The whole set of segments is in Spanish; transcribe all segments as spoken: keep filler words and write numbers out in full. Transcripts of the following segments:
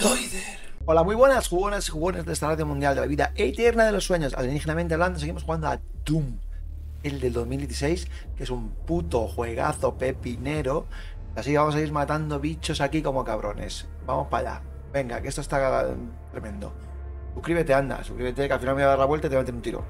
Zoider. Hola, muy buenas, jugones y jugones de esta radio mundial de la vida eterna de los sueños. Alienígenamente hablando, seguimos jugando a Doom, el del dos mil dieciséis, que es un puto juegazo pepinero. Así vamos a ir matando bichos aquí como cabrones. Vamos para allá. Venga, que esto está tremendo. Suscríbete, anda, suscríbete, que al final me voy a dar la vuelta y te voy a meter un tiro.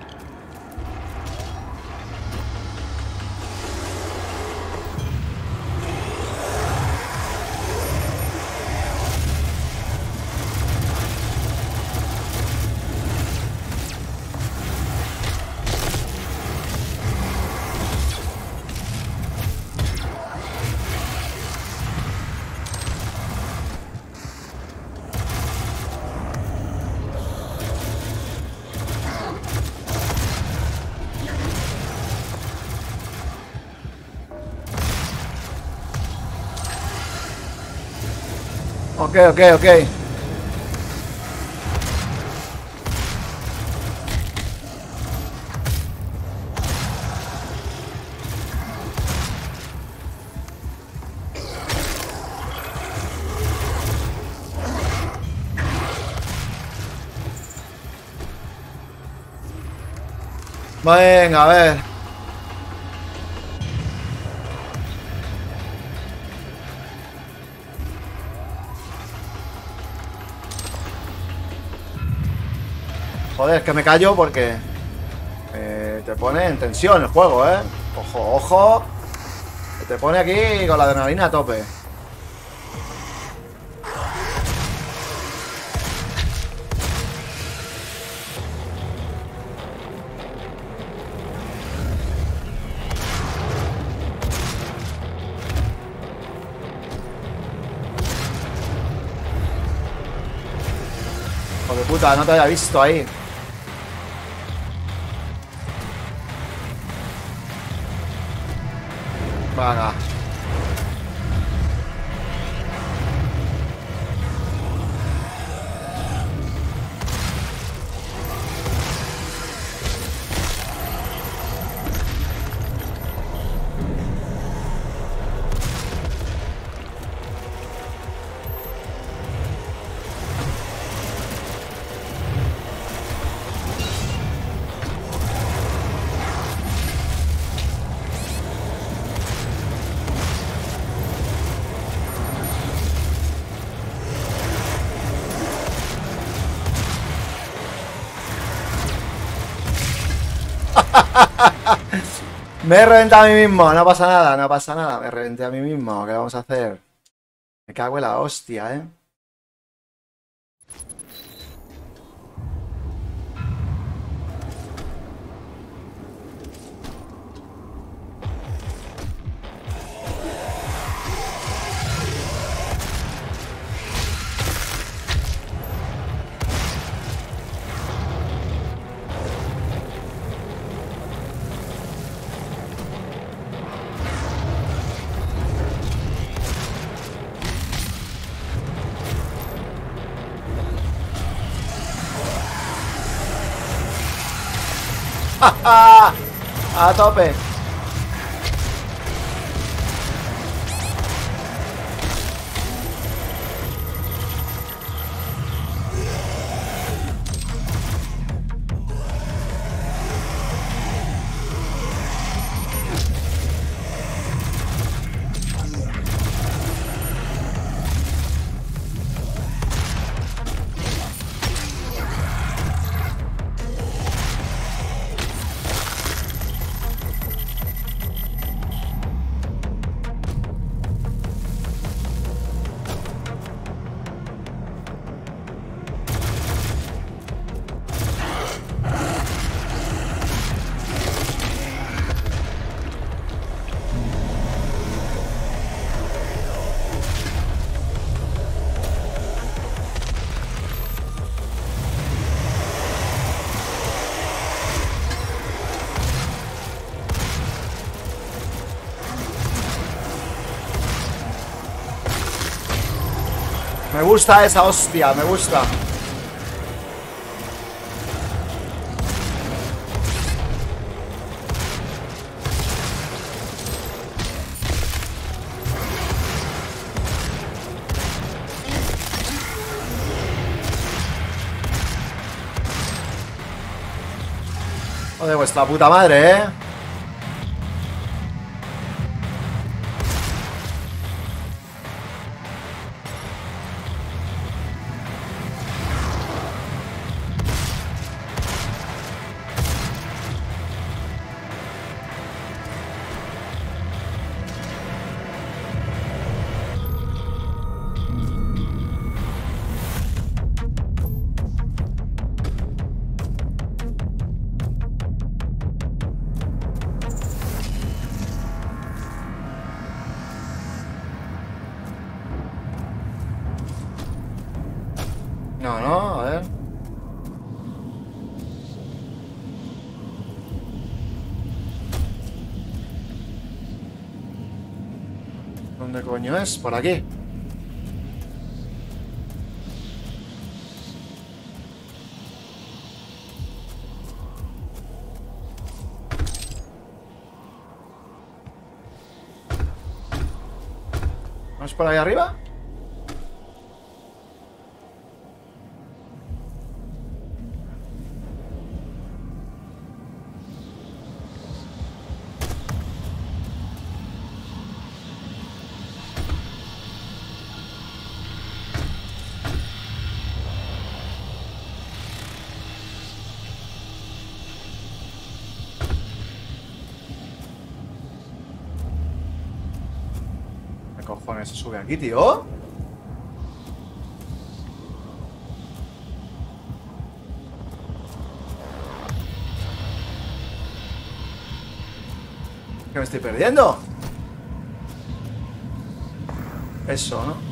Ok, ok, ok. Venga, a ver. Joder, es que me callo porque eh, te pone en tensión el juego, ¿eh? Ojo, ojo. Que te pone aquí con la adrenalina a tope. Hijo de puta, no te había visto ahí. Venga. Me he reventado a mí mismo, no pasa nada, no pasa nada. Me reventé a mí mismo, ¿qué vamos a hacer? Me cago en la hostia, ¿eh? A tope. Me gusta esa hostia, me gusta. O de vuestra puta madre, ¿eh? No, no, a ver. ¿Dónde coño es? Por aquí. ¿No es por ahí arriba? ¿Qué cojones se sube aquí, tío? ¿Qué me estoy perdiendo? Eso, ¿no?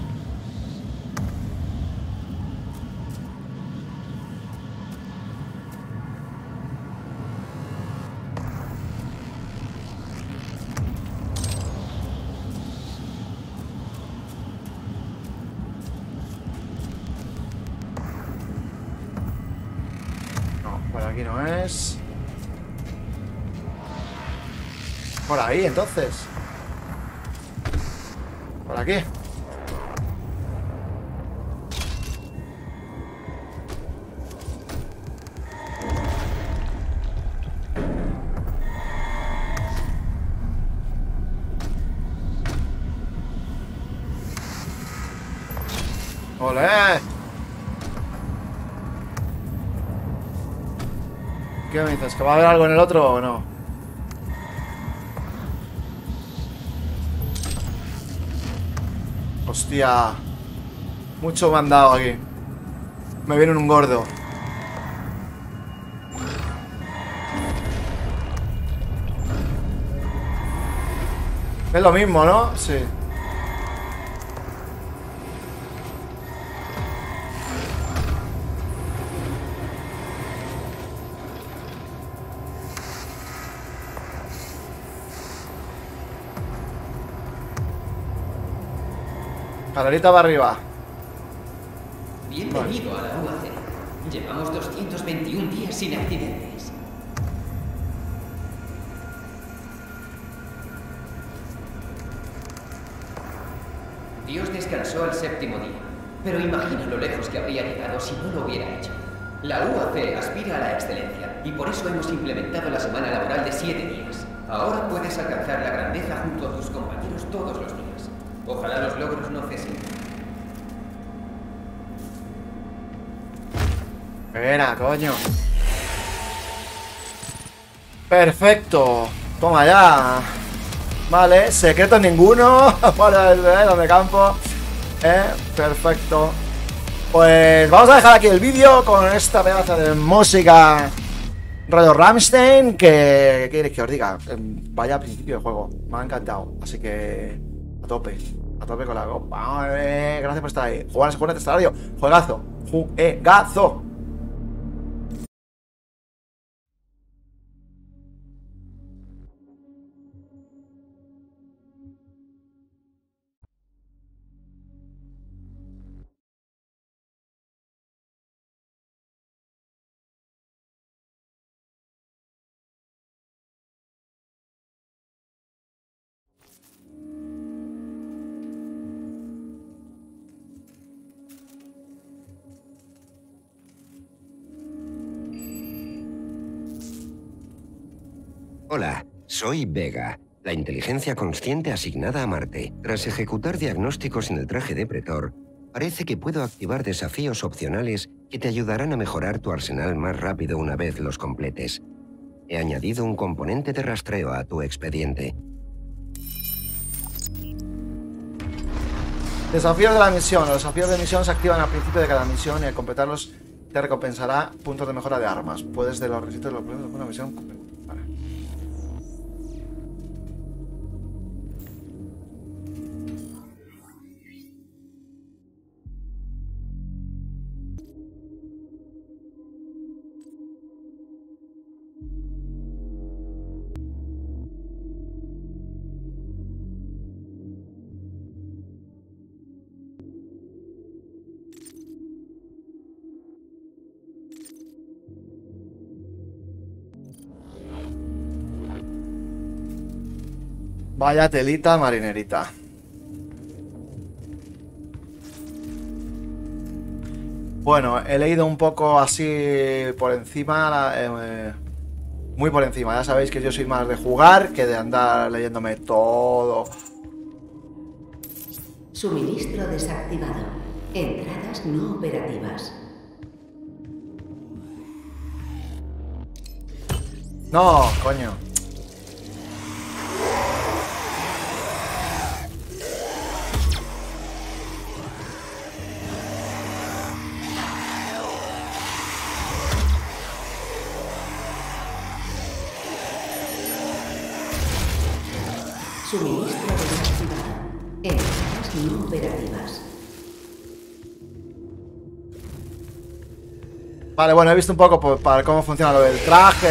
No, por aquí no es. Por ahí, entonces. Por aquí. ¡Olé! ¿Qué me dices? ¿Que va a haber algo en el otro o no? Hostia. Mucho me han dado aquí. Me viene un gordo. Es lo mismo, ¿no? Sí. Calerita para arriba. Bienvenido a la U A C. Llevamos doscientos veintiún días sin accidentes. Dios descansó el séptimo día, pero imagina lo lejos que habría llegado si no lo hubiera hecho. La U A C aspira a la excelencia y por eso hemos implementado la semana laboral de siete días. Ahora puedes alcanzar la grandeza junto a tus compañeros todos los días. Ojalá los logros no cesen. Espera, coño. Perfecto. Toma ya. Vale, secretos ninguno. Para el de campo. Eh, perfecto. Pues vamos a dejar aquí el vídeo con esta pedazo de música rollo Rammstein. Que, ¿qué queréis que os diga? Vaya principio de juego. Me ha encantado. Así que a tope. A tope con la copa. Gracias por estar ahí. Jugar a ese juego en este estadio. Juegazo. Juegazo. Hola, soy Vega, la inteligencia consciente asignada a Marte. Tras ejecutar diagnósticos en el traje de Pretor, parece que puedo activar desafíos opcionales que te ayudarán a mejorar tu arsenal más rápido una vez los completes. He añadido un componente de rastreo a tu expediente. Desafíos de la misión. Los desafíos de misión se activan al principio de cada misión y al completarlos te recompensará puntos de mejora de armas. Puedes de los requisitos de los premios de una misión. Vale. Vaya telita marinerita. Bueno, he leído un poco así por encima, eh, muy por encima. Ya sabéis que yo soy más de jugar que de andar leyéndome todo. Suministro desactivado. Entradas no operativas. No, coño. Suministro desactivado. Entradas no operativas. Vale, bueno, he visto un poco por, para cómo funciona lo del traje.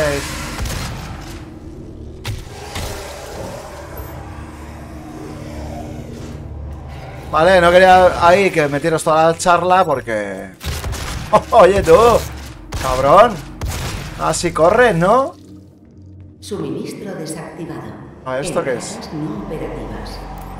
Vale, no quería ahí que metieros toda la charla porque... Oye tú, cabrón. Así corres, ¿no? Suministro desactivado. A ver, ¿esto qué es? Entradas no operativas.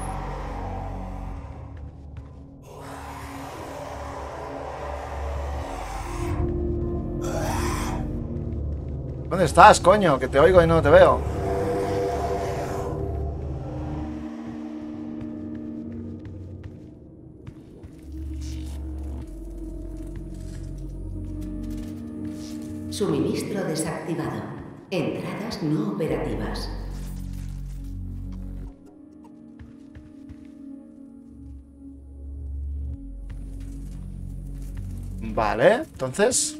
¿Dónde estás, coño? Que te oigo y no te veo. Suministro desactivado. Entradas no operativas. Vale, entonces...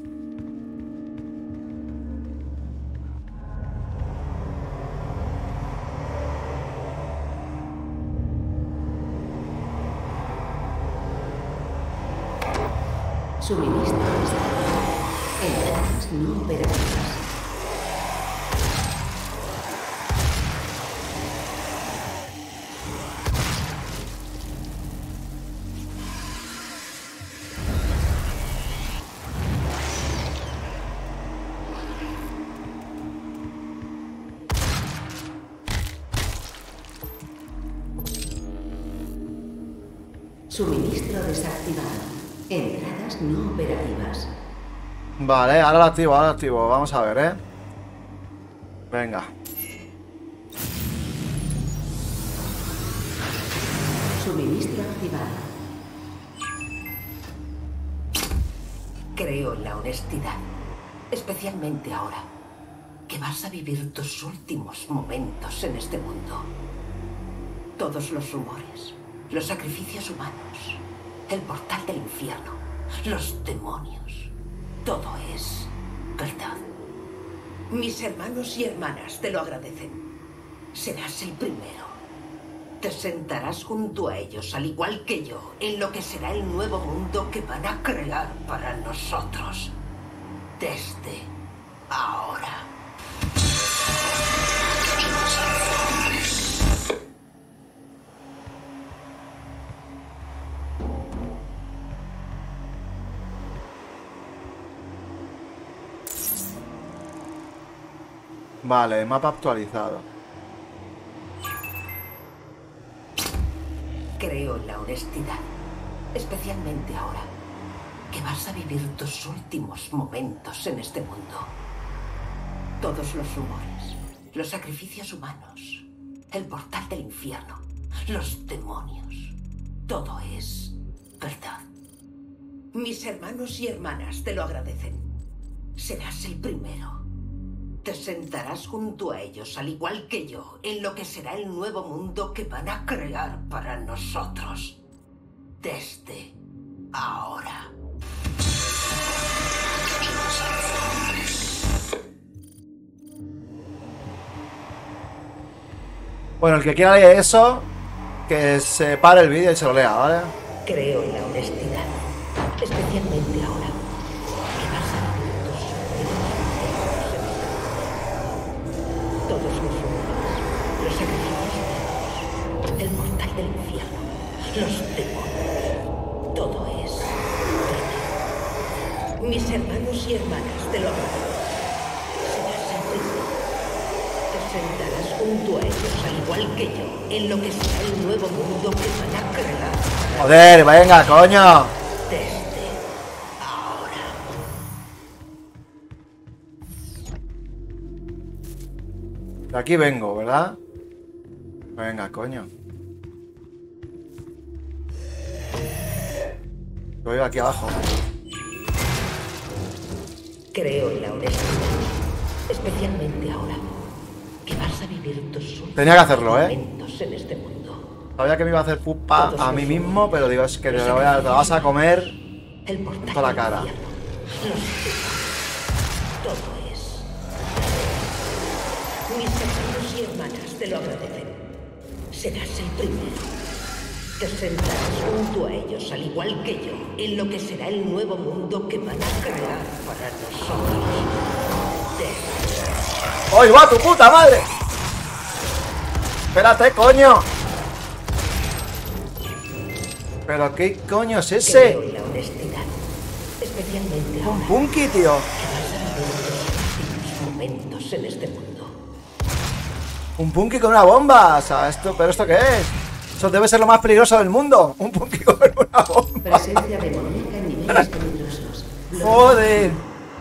Suministro desactivado. Entradas no operativas. Suministro desactivado. Entradas no operativas. Vale, ahora lo activo, ahora lo activo. Vamos a ver, ¿eh? Venga. Suministro activado. Creo en la honestidad. Especialmente ahora, que vas a vivir tus últimos momentos en este mundo. Todos los rumores, los sacrificios humanos, el portal del infierno, los demonios. Todo es verdad. Mis hermanos y hermanas te lo agradecen. Serás el primero. Te sentarás junto a ellos, al igual que yo, en lo que será el nuevo mundo que van a crear para nosotros. Desde ahora. Vale, mapa actualizado. Creo en la honestidad, especialmente ahora, que vas a vivir tus últimos momentos en este mundo. Todos los rumores, los sacrificios humanos, el portal del infierno, los demonios. Todo es verdad. Mis hermanos y hermanas te lo agradecen. Serás el primero. Te sentarás junto a ellos, al igual que yo, en lo que será el nuevo mundo que van a crear para nosotros. Desde ahora. Bueno, el que quiera leer eso, que se pare el vídeo y se lo lea, ¿vale? Creo en la honestidad, especialmente ahora que vas a vivir tus sueños. Todos los rumores, los sacrificios humanos, el portal del infierno, los demonios. Todo es verdad. Mis hermanos y hermanas te lo agradecen. Serás el primero. Te sentarás junto a ellos, al igual que yo, en lo que será el nuevo mundo que van a crear. Joder, venga, coño. Desde ahora. De aquí vengo, ¿verdad? Venga, coño. Voy aquí abajo. Creo en la honestidad, especialmente ahora que vas a vivir tus últimos Tenía que hacerlo, ¿eh? momentos en este mundo. Sabía que me iba a hacer pupa a mí mismo, pero digo, es que te lo, voy a, te lo vas a comer El portal toda la del cara. infierno, los demonios. Todo es. Mis hermanos y hermanas te lo agradecen. Serás el primero. Te sentarás junto a ellos, al igual que yo, en lo que será el nuevo mundo que van a crear para nosotros. Desde ¡Oye, va tu puta madre! Espérate, coño. ¿Pero qué coño es ese? Creo en la honestidad, especialmente ahora Punky, tío. que vas a vivir tus últimos momentos en este mundo. Un punky con una bomba. O sea, esto, ¿pero esto qué es? Eso debe ser lo más peligroso del mundo. Un punky con una bomba. Presencia demoníaca en niveles peligrosos. Joder.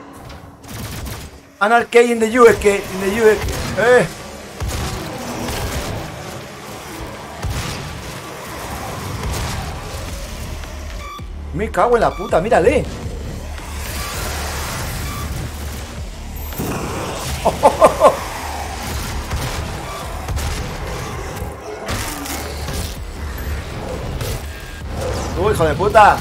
Anarchy in the U K. In the U K. Eh. Me cago en la puta, mírale. ¡Uy, hijo de puta!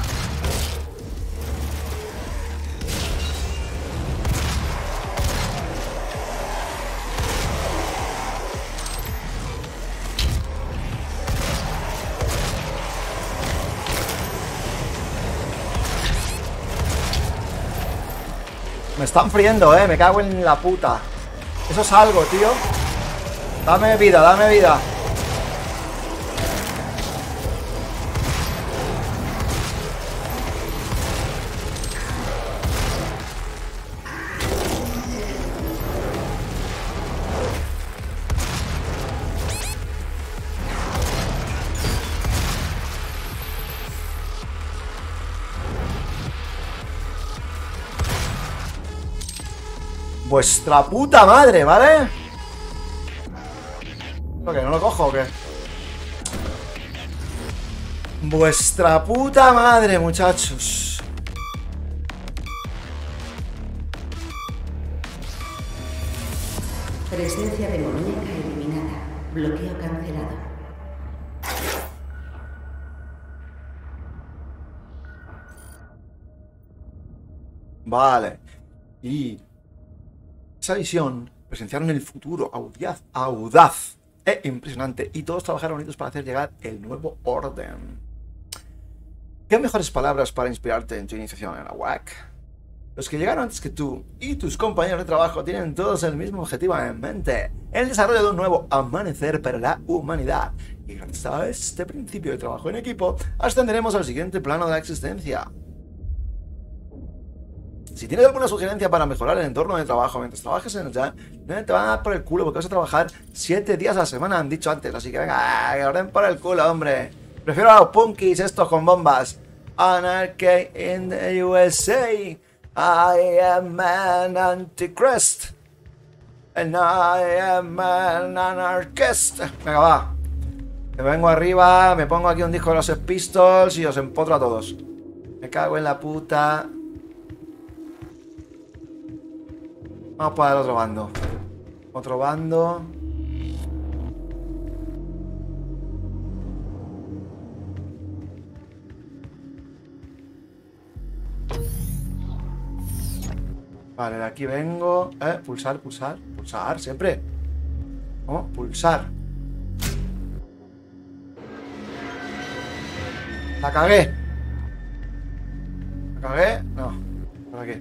Me están friendo, eh. Me cago en la puta. Eso es algo, tío. Dame vida, dame vida. Vuestra puta madre, ¿vale? ¿Lo que no lo cojo o qué? Vuestra puta madre, muchachos. Presencia demoníaca eliminada. Bloqueo cancelado. Vale. Y esa visión presenciaron el futuro audaz, audaz e impresionante, y todos trabajaron unidos para hacer llegar el nuevo orden. ¿Qué mejores palabras para inspirarte en tu iniciación en la W A C? Los que llegaron antes que tú y tus compañeros de trabajo tienen todos el mismo objetivo en mente: el desarrollo de un nuevo amanecer para la humanidad. Y gracias a este principio de trabajo en equipo, ascenderemos al siguiente plano de la existencia. Si tienes alguna sugerencia para mejorar el entorno de trabajo mientras trabajes en el chat, no te van a dar por el culo porque vas a trabajar siete días a la semana, han dicho antes. Así que venga, que orden por el culo, hombre. Prefiero a los punkis estos con bombas. Anarchy in the U S A. I am an antichrist. And I am an anarchist. Venga, va. Me vengo arriba, me pongo aquí un disco de los Sex Pistols y os empotro a todos. Me cago en la puta. Vamos para el otro bando. Otro bando. Vale, de aquí vengo. Eh, pulsar, pulsar, pulsar, siempre. ¿Cómo? Pulsar. La cagué. ¿La cagué? No. ¿Para qué?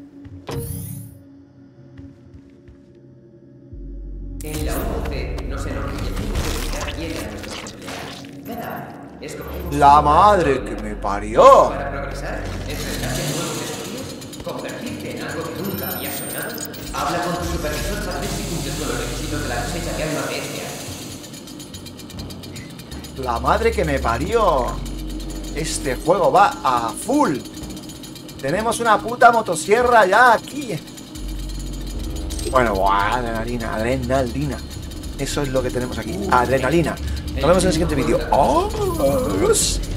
En la U C nos enorgullecemos de cuidar bien a nuestros empleados. Cada año escogemos La un madre laboratorio que me parió. para progresar, enfrentarte a nuevos desafíos, convertirte en algo que nunca habías soñado. Habla con tu supervisor para ver si cumples con los requisitos de la cosecha de alma de este año. La madre que me parió. Este juego va a full. Tenemos una puta motosierra ya aquí. Bueno, buah, adrenalina, adrenalina. Eso es lo que tenemos aquí. Adrenalina. Nos vemos en el siguiente vídeo. ¡Oh!